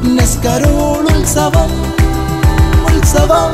Goodness Carol ഉത്സവം ഉത്സവം.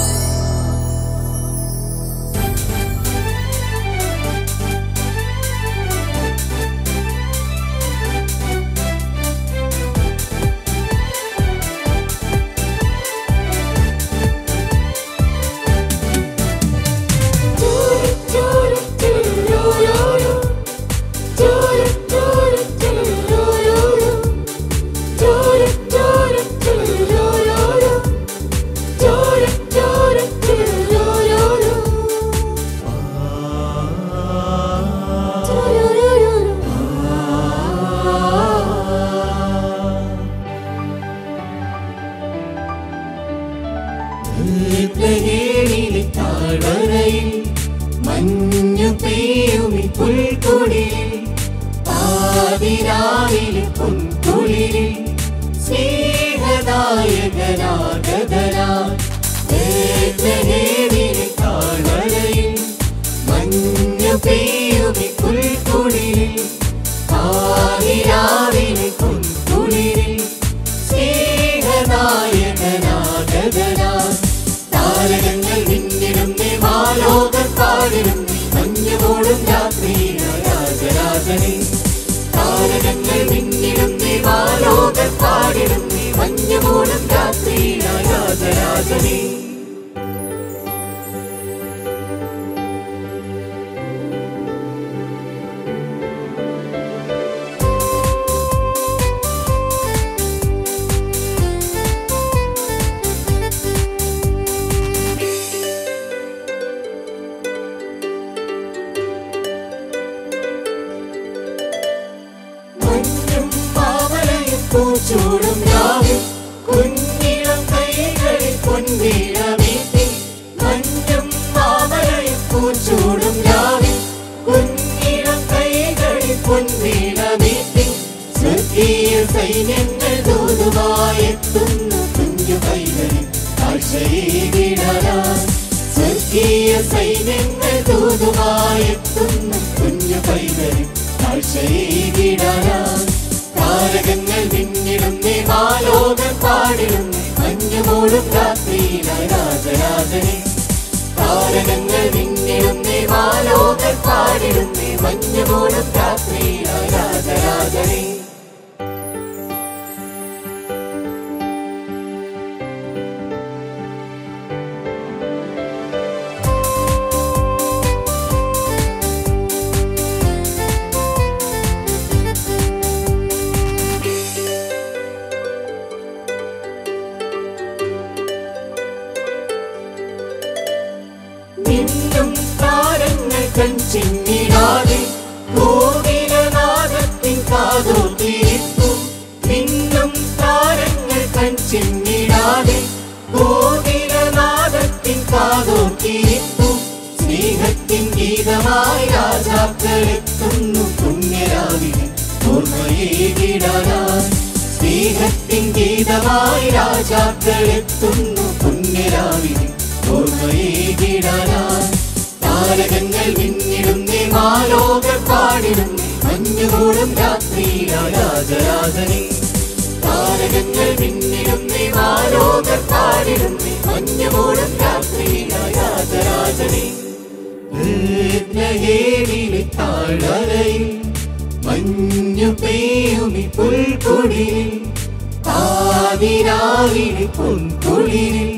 മഞ്ഞു പെയ്യുമി പുൽക്കൊടിയിൽ പാതിരാവിലെ പൊൻകുളിരിൽ സ്നേഹദായകനാഗതനായി ബേത്ലഹേമിലെ താഴ്വരയിൽ മഞ്ഞു പെയ്യുമി പുൽക്കൊടിയിൽ പാതിരാവിലെ പൊൻകുളിരിൽ സ്നേഹദായകനാഗതനായി താരകങ്ങൾ മിന്നിടുന്നേ മാലോകർ പാടിടുന്നേ മഞ്ഞുമൂടും രാത്രിയിലായി രാജരാജനേ. താരകങ്ങൾ മിന്നിടുന്നേ മാലോകർ പാടിടുന്നേ മഞ്ഞുമൂടും രാത്രിയിലായി രാജരാജനേ. പൂച്ചൂടും രാവിൽ കുഞ്ഞിളം കൈകളിൽ പൊൻവീണമേറ്റി മഞ്ഞും മാമലയും പൂച്ചൂടും രാവിൽ കുഞ്ഞിളം കൈകളിൽ പൊൻവീണമേറ്റി സ്വർഗീയ സൈന്യങ്ങൾ ദൂതുമായെത്തുന്ന കുഞ്ഞു പൈതലിൽ കാഴ്ചയേകിടാനായി. സ്വർഗീയ സൈന്യങ്ങൾ ദൂതുമായെത്തുന്ന കുഞ്ഞു പൈതലിൽ കാഴ്ചയേകിടാനായി. താരകങ്ങൾ മിന്നിടുന്നേ മാലോകർ പാടിടുന്നേ മഞ്ഞുമൂടും രാത്രിയിലായി രാജരാജനേ. താരകങ്ങൾ മിന്നിടുന്നേ മാലോകർ പാടിടുന്നേ മഞ്ഞുമൂടും രാത്രിയിലായി രാജരാജനേ. മിന്നും താരങ്ങൾ കൺചിമ്മിടാതെ ഗോകുലനാദത്തിൻ കാതോർത്തിരിപ്പു. മിന്നും താരങ്ങൾ കൺചിമ്മിടാതെ ഗോകുലനാദത്തിൻ കാതോർത്തിരിപ്പു. സ്നേഹത്തിൻ ഗീതമായി രാജാക്കളെത്തുന്നു പുണ്യരാവിലെ ഓർമ്മയേകിടാനായി. സ്നേഹത്തിൻ ഗീതമായി രാജാക്കളെത്തുന്നു പുണ്യരാവിലെ ഓർമ്മയേകിടാനായി. താരകങ്ങൾ മിന്നിടുന്നേ മാലോകർ പാടിടുന്നേ മഞ്ഞുമൂടും രാത്രിയിലായി രാജരാജനേ. താരകങ്ങൾ മിന്നിടുന്നേ മാലോകർ പാടിടുന്നേ മഞ്ഞുമൂടും രാത്രിയിലായി രാജരാജനേ. ബേത്ലഹേമിലെ താഴ്വരയിൽ മഞ്ഞു പെയ്യുമി പുൽക്കൊടിയിൽ പാതിരാവിലെ പൊൻകുളിരിൽ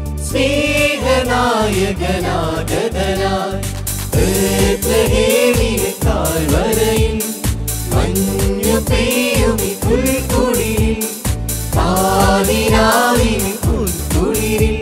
സ്നേഹനായകനാഗതനായി ബേത്ലഹേമിലെ താഴ്വരയിൽ മഞ്ഞു പെയ്യുമി പുൽക്കൊടിയിൽ പാതിരാവിലെ പൊൻകുളിരിൽ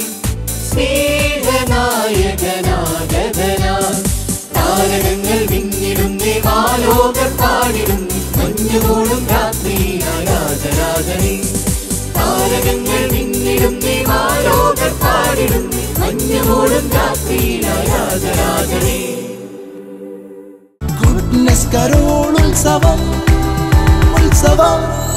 സ്നേഹനായകനാഗതനായി. താരകങ്ങൾ മിന്നിടുന്നേ മാലോകർ പാടിടുന്നേ മഞ്ഞുമൂടും രാത്രിയിലായി രാജരാജനേ. താരകങ്ങൾ മിന്നിടുന്നേ മാലോകർ പാടിടുന്നേ മഞ്ഞുമൂടും രാത്രിയിലായി രാജരാജനേ. ഗുഡ്നസ് കരോൾ ഉത്സവം ഉത്സവം.